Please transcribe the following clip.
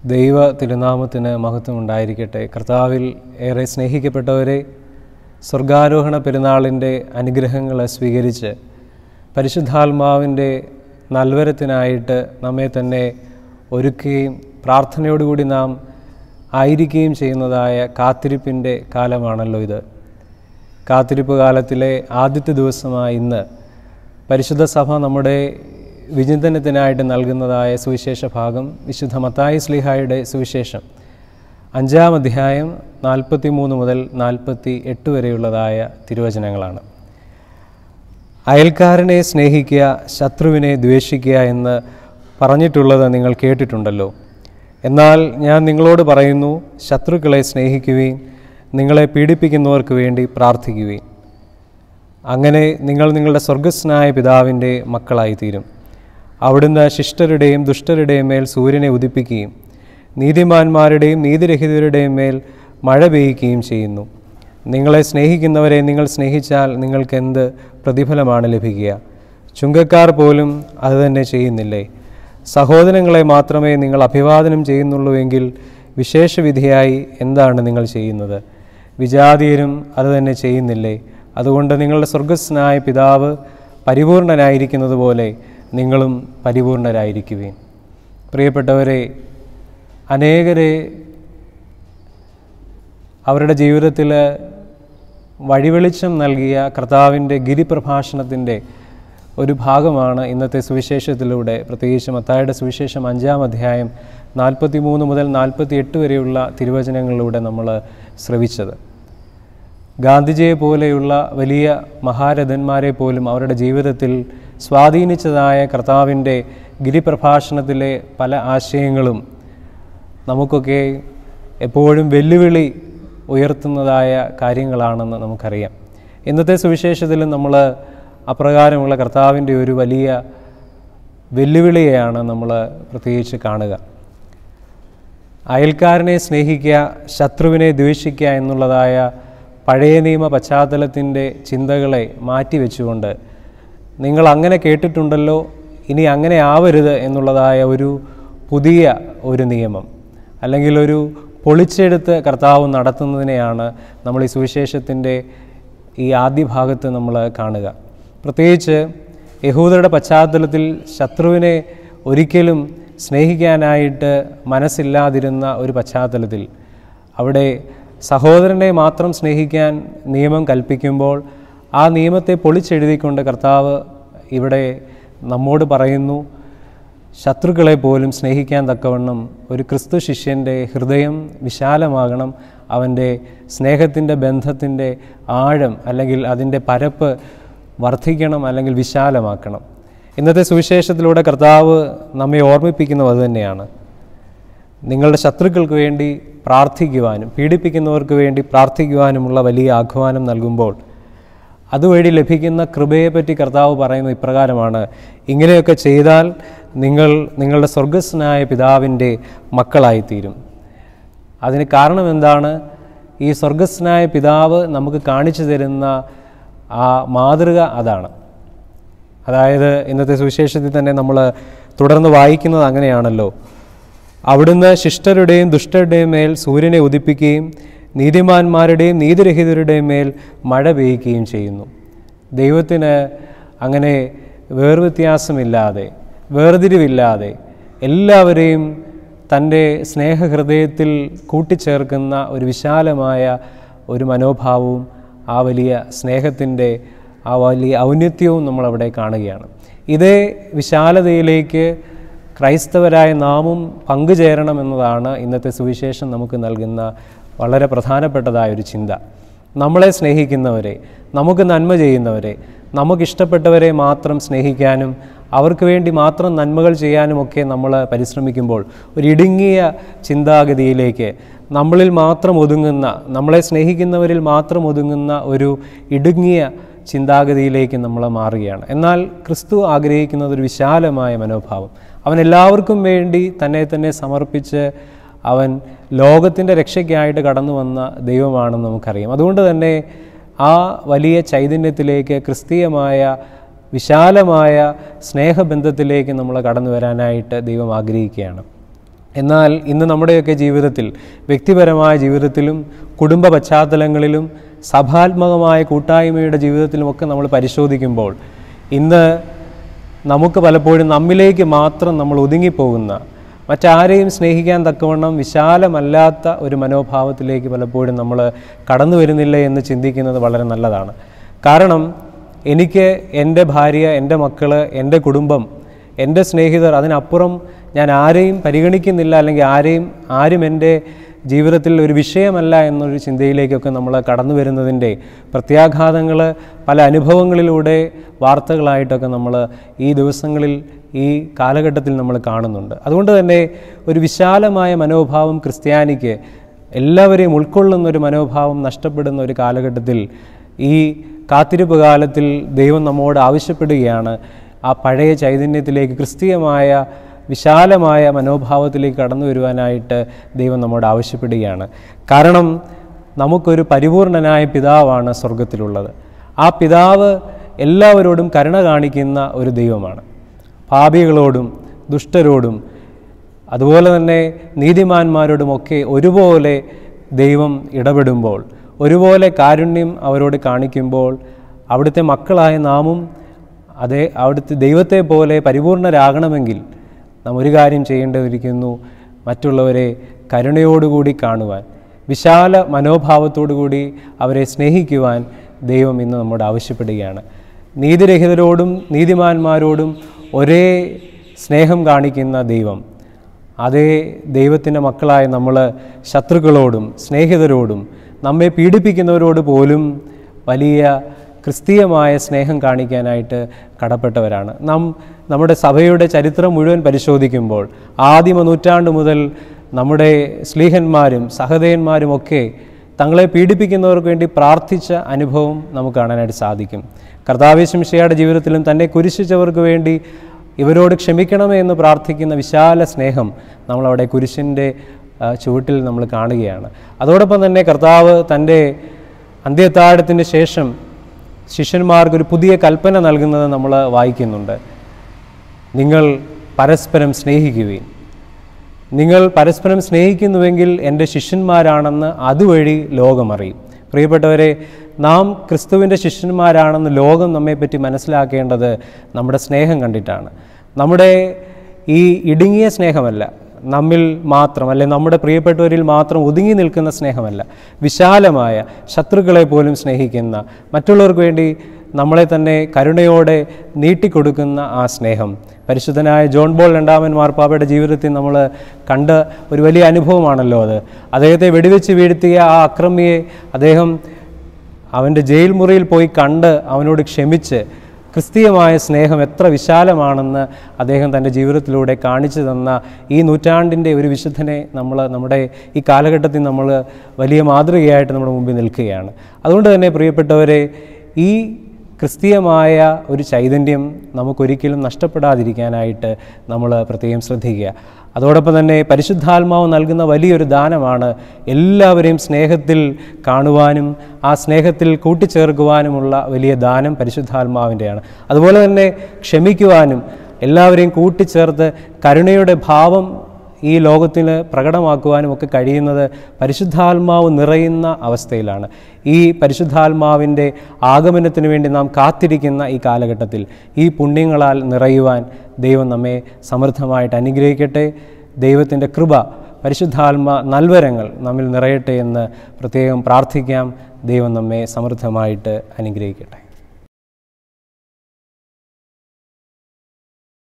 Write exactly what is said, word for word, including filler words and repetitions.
ദൈവ തിരുനാമത്തിന് മഹത്വം ഉണ്ടായിരിക്കട്ടെ. കർത്താവിൽ ഏറെ സ്നേഹിക്കപ്പെട്ടവരെ, സ്വർഗാരോഹണ പെരുന്നാളിൻ്റെ അനുഗ്രഹങ്ങളെ സ്വീകരിച്ച് പരിശുദ്ധാത്മാവിൻ്റെ നൽവരത്തിനായിട്ട് നമ്മെ തന്നെ ഒരുക്കുകയും പ്രാർത്ഥനയോടുകൂടി നാം ആയിരിക്കുകയും ചെയ്യുന്നതായ കാത്തിരിപ്പിൻ്റെ കാലമാണല്ലോ ഇത്. കാത്തിരിപ്പ് കാലത്തിലെ ആദ്യത്തെ ദിവസമായ ഇന്ന് പരിശുദ്ധ സഭ നമ്മുടെ വിചിന്തനത്തിനായിട്ട് നൽകുന്നതായ സുവിശേഷ ഭാഗം വിശുദ്ധ മത്തായി ശ്ലീഹായുടെ സുവിശേഷം അഞ്ചാം അധ്യായം നാൽപ്പത്തി മൂന്ന് മുതൽ നാൽപ്പത്തി എട്ട് വരെയുള്ളതായ തിരുവചനങ്ങളാണ്. അയൽക്കാരനെ സ്നേഹിക്കുക, ശത്രുവിനെ ദ്വേഷിക്കുക എന്ന് പറഞ്ഞിട്ടുള്ളത് നിങ്ങൾ കേട്ടിട്ടുണ്ടല്ലോ. എന്നാൽ ഞാൻ നിങ്ങളോട് പറയുന്നു, ശത്രുക്കളെ സ്നേഹിക്കുവിൻ, നിങ്ങളെ പീഡിപ്പിക്കുന്നവർക്ക് വേണ്ടി പ്രാർത്ഥിക്കുവിൻ. അങ്ങനെ നിങ്ങൾ നിങ്ങളുടെ സ്വർഗസ്നായ പിതാവിൻ്റെ മക്കളായിത്തീരും. അവിടുന്ന് ശിഷ്ടരുടെയും ദുഷ്ടരുടെയും മേൽ സൂര്യനെ ഉദിപ്പിക്കുകയും നീതിമാന്മാരുടെയും നീതിരഹിതരുടെയും മേൽ മഴ പെയ്യുകയും ചെയ്യുന്നു. നിങ്ങളെ സ്നേഹിക്കുന്നവരെ നിങ്ങൾ സ്നേഹിച്ചാൽ നിങ്ങൾക്ക് എന്ത് പ്രതിഫലമാണ് ലഭിക്കുക? ചുങ്കക്കാർ പോലും അതുതന്നെ ചെയ്യുന്നില്ലേ? സഹോദരങ്ങളെ മാത്രമേ നിങ്ങൾ അഭിവാദനം ചെയ്യുന്നുള്ളൂവെങ്കിൽ വിശേഷവിധിയായി എന്താണ് നിങ്ങൾ ചെയ്യുന്നത്? വിജാതീയരും അതുതന്നെ ചെയ്യുന്നില്ലേ? അതുകൊണ്ട് നിങ്ങളുടെ സ്വർഗസ്നായ പിതാവ് പരിപൂർണനായിരിക്കുന്നത് പോലെ നിങ്ങളും പരിപൂർണരായിരിക്കുവിൻ. പ്രിയപ്പെട്ടവരെ, അനേകരെ അവരുടെ ജീവിതത്തിൽ വഴിവെളിച്ചം നൽകിയ കർത്താവിൻ്റെ ഗിരിപ്രഭാഷണത്തിൻ്റെ ഒരു ഭാഗമാണ് ഇന്നത്തെ സുവിശേഷത്തിലൂടെ, പ്രത്യേകിച്ച് മത്തായിയുടെ സുവിശേഷം അഞ്ചാം അധ്യായം നാൽപ്പത്തി മൂന്ന് മുതൽ നാൽപ്പത്തി എട്ട് വരെയുള്ള തിരുവചനങ്ങളിലൂടെ നമ്മൾ ശ്രവിച്ചത്. ഗാന്ധിജിയെ പോലെയുള്ള വലിയ മഹാരഥന്മാരെ പോലും അവരുടെ ജീവിതത്തിൽ സ്വാധീനിച്ചതായ കർത്താവിൻ്റെ ഗിരിപ്രഭാഷണത്തിലെ പല ആശയങ്ങളും നമുക്കൊക്കെ എപ്പോഴും വെല്ലുവിളി ഉയർത്തുന്നതായ കാര്യങ്ങളാണെന്ന് നമുക്കറിയാം. ഇന്നത്തെ സുവിശേഷത്തിൽ നമ്മൾ അപ്രകാരമുള്ള കർത്താവിൻ്റെ ഒരു വലിയ വെല്ലുവിളിയെയാണ് നമ്മൾ പ്രത്യേകിച്ച് കാണുക. അയൽക്കാരനെ സ്നേഹിക്കുക, ശത്രുവിനെ ദ്വേഷിക്കുക എന്നുള്ളതായ പഴയ നിയമ പശ്ചാത്തലത്തിൻ്റെ ചിന്തകളെ മാറ്റിവെച്ചുകൊണ്ട് നിങ്ങൾ അങ്ങനെ കേട്ടിട്ടുണ്ടല്ലോ, ഇനി അങ്ങനെ ആവരുത് എന്നുള്ളതായ ഒരു പുതിയ ഒരു നിയമം അല്ലെങ്കിൽ ഒരു പൊളിച്ചെടുത്ത് കർത്താവ് നടത്തുന്നതിനെയാണ് നമ്മൾ ഈ സുവിശേഷത്തിൻ്റെ ഈ ആദ്യ ഭാഗത്ത് നമ്മൾ കാണുക. പ്രത്യേകിച്ച് യഹൂദരുടെ പശ്ചാത്തലത്തിൽ ശത്രുവിനെ ഒരിക്കലും സ്നേഹിക്കാനായിട്ട് മനസ്സില്ലാതിരുന്ന ഒരു പശ്ചാത്തലത്തിൽ അവിടെ സഹോദരനെ മാത്രം സ്നേഹിക്കാൻ നിയമം കൽപ്പിക്കുമ്പോൾ ആ നിയമത്തെ പൊളിച്ചെഴുതിക്കൊണ്ട് കർത്താവ് ഇവിടെ നമ്മോട് പറയുന്നു, ശത്രുക്കളെ പോലും സ്നേഹിക്കാൻ തക്കവണ്ണം ഒരു ക്രിസ്തു ശിഷ്യൻ്റെ ഹൃദയം വിശാലമാകണം, അവൻ്റെ സ്നേഹത്തിൻ്റെ ബന്ധത്തിൻ്റെ ആഴം അല്ലെങ്കിൽ അതിൻ്റെ പരപ്പ് വർദ്ധിക്കണം അല്ലെങ്കിൽ വിശാലമാക്കണം. ഇന്നത്തെ സുവിശേഷത്തിലൂടെ കർത്താവ് നമ്മെ ഓർമ്മിപ്പിക്കുന്നത് അതുതന്നെയാണ്. നിങ്ങളുടെ ശത്രുക്കൾക്ക് വേണ്ടി പ്രാർത്ഥിക്കുവാനും പീഡിപ്പിക്കുന്നവർക്ക് വേണ്ടി പ്രാർത്ഥിക്കുവാനുമുള്ള വലിയ ആഹ്വാനം നൽകുമ്പോൾ അതുവഴി ലഭിക്കുന്ന കൃപയെപ്പറ്റി കർത്താവ് പറയുന്നത് ഇപ്രകാരമാണ്: ഇങ്ങനെയൊക്കെ ചെയ്താൽ നിങ്ങൾ നിങ്ങളുടെ സ്വർഗസ്നായ പിതാവിൻ്റെ മക്കളായിത്തീരും. അതിന് കാരണം എന്താണ്? ഈ സ്വർഗസ്നായ പിതാവ് നമുക്ക് കാണിച്ചു തരുന്ന ആ മാതൃക അതാണ്. അതായത് ഇന്നത്തെ സുവിശേഷത്തിൽ തന്നെ നമ്മൾ തുടർന്ന് വായിക്കുന്നത് അങ്ങനെയാണല്ലോ. അവിടുന്ന് ശിഷ്ടരുടെയും ദുഷ്ടരുടെയും മേൽ സൂര്യനെ ഉദിപ്പിക്കുകയും നീതിമാന്മാരുടെയും നീതിരഹിതരുടെയും മേൽ മഴ പെയ്യുകയും ചെയ്യുന്നു. ദൈവത്തിന് അങ്ങനെ വേർവ്യത്യാസമില്ലാതെ വേർതിരിവില്ലാതെ എല്ലാവരെയും തൻ്റെ സ്നേഹഹൃദയത്തിൽ കൂട്ടിച്ചേർക്കുന്ന ഒരു വിശാലമായ ഒരു മനോഭാവവും ആ വലിയ സ്നേഹത്തിൻ്റെ ആ വലിയ ഔന്നത്യവും നമ്മളവിടെ കാണുകയാണ്. ഇതേ വിശാലതയിലേക്ക് ക്രൈസ്തവരായ നാമും പങ്കുചേരണം എന്നതാണ് ഇന്നത്തെ സുവിശേഷം നമുക്ക് നൽകുന്ന വളരെ പ്രധാനപ്പെട്ടതായ ഒരു ചിന്ത. നമ്മളെ സ്നേഹിക്കുന്നവരെ, നമുക്ക് നന്മ ചെയ്യുന്നവരെ, നമുക്കിഷ്ടപ്പെട്ടവരെ മാത്രം സ്നേഹിക്കാനും അവർക്ക് വേണ്ടി മാത്രം നന്മകൾ ചെയ്യാനുമൊക്കെ നമ്മൾ പരിശ്രമിക്കുമ്പോൾ ഒരു ഇടുങ്ങിയ ചിന്താഗതിയിലേക്ക്, നമ്മളിൽ മാത്രം ഒതുങ്ങുന്ന, നമ്മളെ സ്നേഹിക്കുന്നവരിൽ മാത്രം ഒതുങ്ങുന്ന ഒരു ഇടുങ്ങിയ ചിന്താഗതിയിലേക്ക് നമ്മൾ മാറുകയാണ്. എന്നാൽ ക്രിസ്തു ആഗ്രഹിക്കുന്നത് ഒരു വിശാലമായ മനോഭാവം. അവൻ എല്ലാവർക്കും വേണ്ടി തന്നെ തന്നെ സമർപ്പിച്ച് അവൻ ലോകത്തിൻ്റെ രക്ഷയ്ക്കായിട്ട് കടന്നു വന്ന ദൈവമാണെന്ന് നമുക്കറിയാം. അതുകൊണ്ട് തന്നെ ആ വലിയ ചൈതന്യത്തിലേക്ക്, ക്രിസ്തീയമായ വിശാലമായ സ്നേഹബന്ധത്തിലേക്ക് നമ്മൾ കടന്നു വരാനായിട്ട് ദൈവം ആഗ്രഹിക്കുകയാണ്. എന്നാൽ ഇന്ന് നമ്മുടെയൊക്കെ ജീവിതത്തിൽ, വ്യക്തിപരമായ ജീവിതത്തിലും കുടുംബ പശ്ചാത്തലങ്ങളിലും സഭാത്മകമായ കൂട്ടായ്മയുടെ ജീവിതത്തിലുമൊക്കെ നമ്മൾ പരിശോധിക്കുമ്പോൾ ഇന്ന് നമുക്ക് പലപ്പോഴും നമ്മിലേക്ക് മാത്രം നമ്മൾ ഒതുങ്ങിപ്പോകുന്ന, മറ്റാരെയും സ്നേഹിക്കാൻ തക്കവണ്ണം വിശാലമല്ലാത്ത ഒരു മനോഭാവത്തിലേക്ക് പലപ്പോഴും നമ്മൾ കടന്നു വരുന്നില്ല എന്ന് ചിന്തിക്കുന്നത് വളരെ നല്ലതാണ്. കാരണം എനിക്ക് എൻ്റെ ഭാര്യ, എൻ്റെ മക്കൾ, എൻ്റെ കുടുംബം, എൻ്റെ സ്നേഹിതർ, അതിനപ്പുറം ഞാൻ ആരെയും പരിഗണിക്കുന്നില്ല, അല്ലെങ്കിൽ ആരെയും ആരും എൻ്റെ ജീവിതത്തിൽ ഒരു വിഷയമല്ല എന്നൊരു ചിന്തയിലേക്കൊക്കെ നമ്മൾ കടന്നു വരുന്നതിൻ്റെ പ്രത്യാഘാതങ്ങൾ പല അനുഭവങ്ങളിലൂടെ വാർത്തകളായിട്ടൊക്കെ നമ്മൾ ഈ ദിവസങ്ങളിൽ, ഈ കാലഘട്ടത്തിൽ നമ്മൾ കാണുന്നുണ്ട്. അതുകൊണ്ട് തന്നെ ഒരു വിശാലമായ മനോഭാവം ക്രിസ്ത്യാനിക്ക്, എല്ലാവരെയും ഉൾക്കൊള്ളുന്നൊരു മനോഭാവം നഷ്ടപ്പെടുന്ന ഒരു കാലഘട്ടത്തിൽ, ഈ കാത്തിരിപ്പ് കാലത്തിൽ ദൈവം നമ്മോട് ആവശ്യപ്പെടുകയാണ് ആ പഴയ ചൈതന്യത്തിലേക്ക്, ക്രിസ്തീയമായ വിശാലമായ മനോഭാവത്തിലേക്ക് കടന്നു വരുവാനായിട്ട് ദൈവം നമ്മോട് ആവശ്യപ്പെടുകയാണ്. കാരണം നമുക്കൊരു പരിപൂർണനായ പിതാവാണ് സ്വർഗത്തിലുള്ളത്. ആ പിതാവ് എല്ലാവരോടും കരുണ കാണിക്കുന്ന ഒരു ദൈവമാണ്. പാപികളോടും ദുഷ്ടരോടും അതുപോലെ തന്നെ നീതിമാന്മാരോടുമൊക്കെ ഒരുപോലെ ദൈവം ഇടപെടുമ്പോൾ, ഒരുപോലെ കാരുണ്യം അവരോട് കാണിക്കുമ്പോൾ, അവിടുത്തെ മക്കളായ നാമും അതേ അവിടുത്തെ ദൈവത്തെ പോലെ പരിപൂർണരാകണമെങ്കിൽ നാം ഒരു കാര്യം ചെയ്യേണ്ടിയിരിക്കുന്നു: മറ്റുള്ളവരെ കരുണയോടുകൂടി കാണുവാൻ, വിശാല മനോഭാവത്തോടുകൂടി അവരെ സ്നേഹിക്കുവാൻ ദൈവം ഇന്ന് നമ്മോട് ആവശ്യപ്പെടുകയാണ്. നീതിരഹിതരോടും നീതിമാന്മാരോടും ഒരേ സ്നേഹം കാണിക്കുന്ന ദൈവം, അതേ ദൈവത്തിൻ്റെ മക്കളായ നമ്മൾ ശത്രുക്കളോടും സ്നേഹിതരോടും നമ്മെ പീഡിപ്പിക്കുന്നവരോട് പോലും വലിയ ക്രിസ്തീയമായ സ്നേഹം കാണിക്കാനായിട്ട് കടപ്പെട്ടവരാണ് നാം. നമ്മുടെ സഭയുടെ ചരിത്രം മുഴുവൻ പരിശോധിക്കുമ്പോൾ ആദിമ നൂറ്റാണ്ട് മുതൽ നമ്മുടെ സ്ലീഹന്മാരും സഹദേയന്മാരുമൊക്കെ തങ്ങളെ പീഡിപ്പിക്കുന്നവർക്ക് വേണ്ടി പ്രാർത്ഥിച്ച അനുഭവം നമുക്ക് കാണാനായിട്ട് സാധിക്കും. കർത്താവ് മിശിഹായുടെ ജീവിതത്തിലും തന്നെ കുരിശിച്ചവർക്ക് വേണ്ടി ഇവരോട് ക്ഷമിക്കണമേ എന്ന് പ്രാർത്ഥിക്കുന്ന വിശാല സ്നേഹം നമ്മളവിടെ കുരിശിൻ്റെ ചുവട്ടിൽ നമ്മൾ കാണുകയാണ്. അതോടൊപ്പം തന്നെ കർത്താവ് തൻ്റെ അന്ത്യത്താഴത്തിന് ശേഷം ശിഷ്യന്മാർക്കൊരു പുതിയ കൽപ്പന നൽകുന്നത് നമ്മൾ വായിക്കുന്നുണ്ട്. നിങ്ങൾ പരസ്പരം സ്നേഹിക്കുവിൻ. നിങ്ങൾ പരസ്പരം സ്നേഹിക്കുന്നുവെങ്കിൽ എൻ്റെ ശിഷ്യന്മാരാണെന്ന് അതുവഴി ലോകമറിയും. പ്രിയപ്പെട്ടവരെ, നാം ക്രിസ്തുവിൻ്റെ ശിഷ്യന്മാരാണെന്ന് ലോകം നമ്മെപ്പറ്റി മനസ്സിലാക്കേണ്ടത് നമ്മുടെ സ്നേഹം കണ്ടിട്ടാണ്. നമ്മുടെ ഈ ഇടുങ്ങിയ സ്നേഹമല്ല, നമ്മിൽ മാത്രം അല്ലെ നമ്മുടെ പ്രിയപ്പെട്ടവരിൽ മാത്രം ഒതുങ്ങി നിൽക്കുന്ന സ്നേഹമല്ല, വിശാലമായ ശത്രുക്കളെ പോലും സ്നേഹിക്കുന്ന, മറ്റുള്ളവർക്ക് വേണ്ടി നമ്മളെ തന്നെ കരുണയോടെ നീട്ടിക്കൊടുക്കുന്ന ആ സ്നേഹം. പരിശുദ്ധനായ ജോൺ ബോൾ രണ്ടാമൻ മാർപ്പാപ്പയുടെ ജീവിതത്തിൽ നമ്മൾ കണ്ട ഒരു വലിയ അനുഭവമാണല്ലോ അത്. അദ്ദേഹത്തെ വെടിവെച്ച് വീഴ്ത്തിയ ആ അക്രമിയെ അദ്ദേഹം അവൻ്റെ ജയിൽ മുറിയിൽ പോയി കണ്ട് അവനോട് ക്ഷമിച്ച്, ക്രിസ്തീയമായ സ്നേഹം എത്ര വിശാലമാണെന്ന് അദ്ദേഹം തൻ്റെ ജീവിതത്തിലൂടെ കാണിച്ചു തന്ന ഈ നൂറ്റാണ്ടിൻ്റെ ഒരു വിശുദ്ധനെ നമ്മൾ നമ്മുടെ ഈ കാലഘട്ടത്തിൽ നമ്മൾ വലിയ മാതൃകയായിട്ട് നമ്മുടെ മുമ്പിൽ നിൽക്കുകയാണ്. അതുകൊണ്ട് തന്നെ പ്രിയപ്പെട്ടവരെ, ഈ ക്രിസ്തീയമായ ഒരു ചൈതന്യം നമുക്കൊരിക്കലും നഷ്ടപ്പെടാതിരിക്കാനായിട്ട് നമ്മൾ പ്രത്യേകം ശ്രദ്ധിക്കുക. അതോടൊപ്പം തന്നെ പരിശുദ്ധാത്മാവ് നൽകുന്ന വലിയൊരു ദാനമാണ് എല്ലാവരെയും സ്നേഹത്തിൽ കാണുവാനും ആ സ്നേഹത്തിൽ കൂട്ടിച്ചേർക്കുവാനുമുള്ള വലിയ ദാനം പരിശുദ്ധാത്മാവിൻ്റെയാണ്. അതുപോലെ തന്നെ ക്ഷമിക്കുവാനും എല്ലാവരെയും കൂട്ടിച്ചേർത്ത് കരുണയുടെ ഭാവം ഈ ലോകത്തിന് പ്രകടമാക്കുവാനും ഒക്കെ കഴിയുന്നത് പരിശുദ്ധാത്മാവ് നിറയുന്ന അവസ്ഥയിലാണ്. ഈ പരിശുദ്ധാത്മാവിൻ്റെ ആഗമനത്തിന് വേണ്ടി നാം കാത്തിരിക്കുന്ന ഈ കാലഘട്ടത്തിൽ ഈ പുണ്യങ്ങളാൽ നിറയുവാൻ ദൈവം നമ്മെ സമൃദ്ധമായിട്ട് അനുഗ്രഹിക്കട്ടെ. ദൈവത്തിൻ്റെ കൃപ, പരിശുദ്ധാത്മ നൽവരങ്ങൾ നമ്മിൽ നിറയട്ടെ എന്ന് പ്രത്യേകം പ്രാർത്ഥിക്കാം. ദൈവം നമ്മെ സമൃദ്ധമായിട്ട് അനുഗ്രഹിക്കട്ടെ.